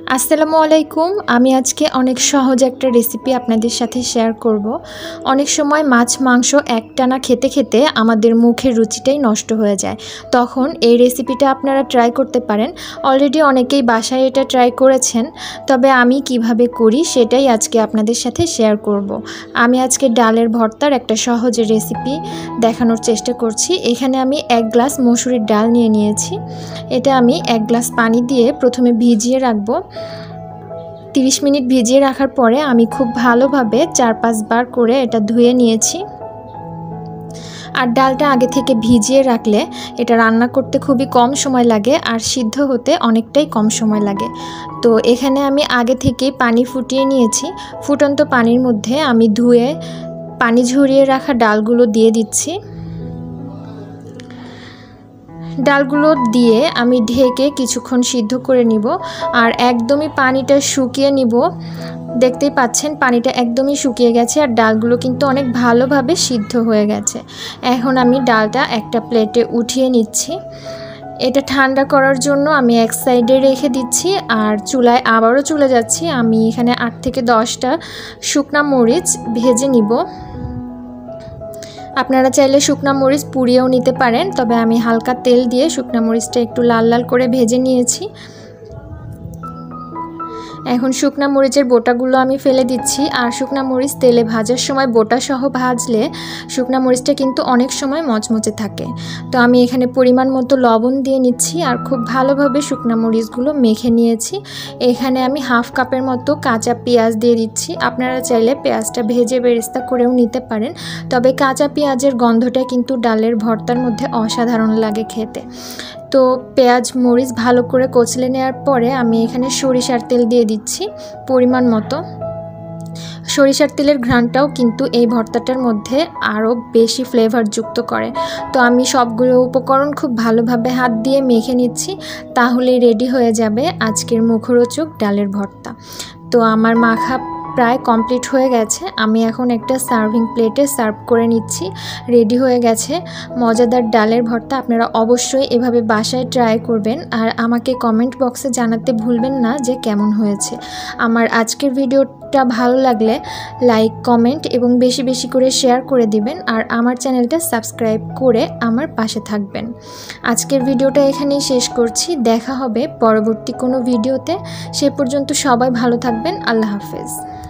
আসসালামু আলাইকুম। আমি আজকে অনেক সহজ একটা রেসিপি আপনাদের সাথে শেয়ার করব। অনেক সময় মাছ মাংস একটানা খেতে খেতে আমাদের মুখের রুচিটাই নষ্ট হয়ে যায়। তখন এই রেসিপিটা আপনারা ট্রাই করতে পারেন। অলরেডি অনেকেই বাসায় এটা ট্রাই করেছেন, তবে আমি কিভাবে করি সেটাই আজকে আপনাদের সাথে শেয়ার করব। আমি আজকে ডালের ভর্তার একটা সহজ রেসিপি দেখানোর চেষ্টা করছি। এখানে আমি 1 গ্লাস মসুরির ডাল নিয়েছি। এটা আমি 1 গ্লাস পানি দিয়ে প্রথমে ভিজিয়ে রাখবো। 30 মিনিট ভিজিয়ে রাখার পরে আমি খুব ভালোভাবে 4-5 বার করে এটা ধুয়ে নিয়েছি। আর ডালটা আগে থেকে ভিজিয়ে রাখলে এটা রান্না করতে খুবই কম সময় লাগে আর সিদ্ধ হতে অনেকটাই কম সময় লাগে। তো এখানে আমি আগে থেকেই পানি ফুটিয়ে নিয়েছি। ফুটন্ত পানির মধ্যে আমি ধুয়ে পানি ঝরিয়ে রাখা ডালগুলো দিয়ে দিচ্ছি। ডালগুলো দিয়ে আমি ঢেকে কিছুক্ষণ সিদ্ধ করে নিব। আর একদমই পানিটা শুকিয়ে নিব। দেখতেই পাচ্ছেন পানিটা একদমই শুকিয়ে গেছে আর ডালগুলো কিন্তু অনেক ভালোভাবে সিদ্ধ হয়ে গেছে। এখন আমি ডালটা একটা প্লেটে উঠিয়ে নিচ্ছি। এটা ঠান্ডা করার জন্য আমি এক সাইডে রেখে দিচ্ছি আর চুলায় আবারও চলে যাচ্ছি। আমি এখানে 8 থেকে 10টা শুকনা মরিচ ভেজে নিব। আপনারা চাইলে শুকনা মরিচ পুড়িয়েও নিতে পারেন, তবে আমি হালকা তেল দিয়ে শুকনা মরিচটা একটু লাল লাল করে ভেজে নিয়েছি। এখন শুকনা মরিচের বোটাগুলো আমি ফেলে দিচ্ছি। আর শুকনা মরিচ তেলে ভাজার সময় বোটা সহ ভাজলে শুকনা মরিচটা কিন্তু অনেক সময় মচমচে থাকে। তো আমি এখানে পরিমাণ মতো লবণ দিয়ে নিচ্ছি আর খুব ভালোভাবে শুকনা মরিচগুলো মেখে নিয়েছি। এখানে আমি হাফ কাপের মতো কাঁচা পেঁয়াজ দিয়ে দিচ্ছি। আপনারা চাইলে পেঁয়াজটা ভেজে বেরেস্তা করেও নিতে পারেন, তবে কাঁচা পেঁয়াজের গন্ধটা কিন্তু ডালের ভর্তার মধ্যে অসাধারণ লাগে খেতে। তো পেঁয়াজ মরিচ ভালো করে কচলে নেওয়ার পরে আমি এখানে সরিষার তেল দিয়ে দিচ্ছি পরিমাণ মতো। সরিষার তেলের ঘ্রাণটাও কিন্তু এই ভর্তাটার মধ্যে আরও বেশি ফ্লেভার যুক্ত করে। তো আমি সবগুলো উপকরণ খুব ভালোভাবে হাত দিয়ে মেখে নিচ্ছি, তাহলেই রেডি হয়ে যাবে আজকের মুখরোচক ডালের ভর্তা। তো আমার মাখা প্রায় কমপ্লিট হয়ে গেছে। আমি এখন একটা সার্ভিং প্লেটে সার্ভ করে নিচ্ছি। রেডি হয়ে গেছে মজাদার ডালের ভর্তা। আপনারা অবশ্যই এভাবে বাসায় ট্রাই করবেন আর আমাকে কমেন্ট বক্সে জানাতে ভুলবেন না যে কেমন হয়েছে। আমার আজকের ভিডিওটা ভালো লাগলে লাইক, কমেন্ট এবং বেশি বেশি করে শেয়ার করে দিবেন আর আমার চ্যানেলটা সাবস্ক্রাইব করে আমার পাশে থাকবেন। আজকের ভিডিওটা এখানেই শেষ করছি। দেখা হবে পরবর্তী কোনো ভিডিওতে। সে পর্যন্ত সবাই ভালো থাকবেন। আল্লাহ হাফেজ।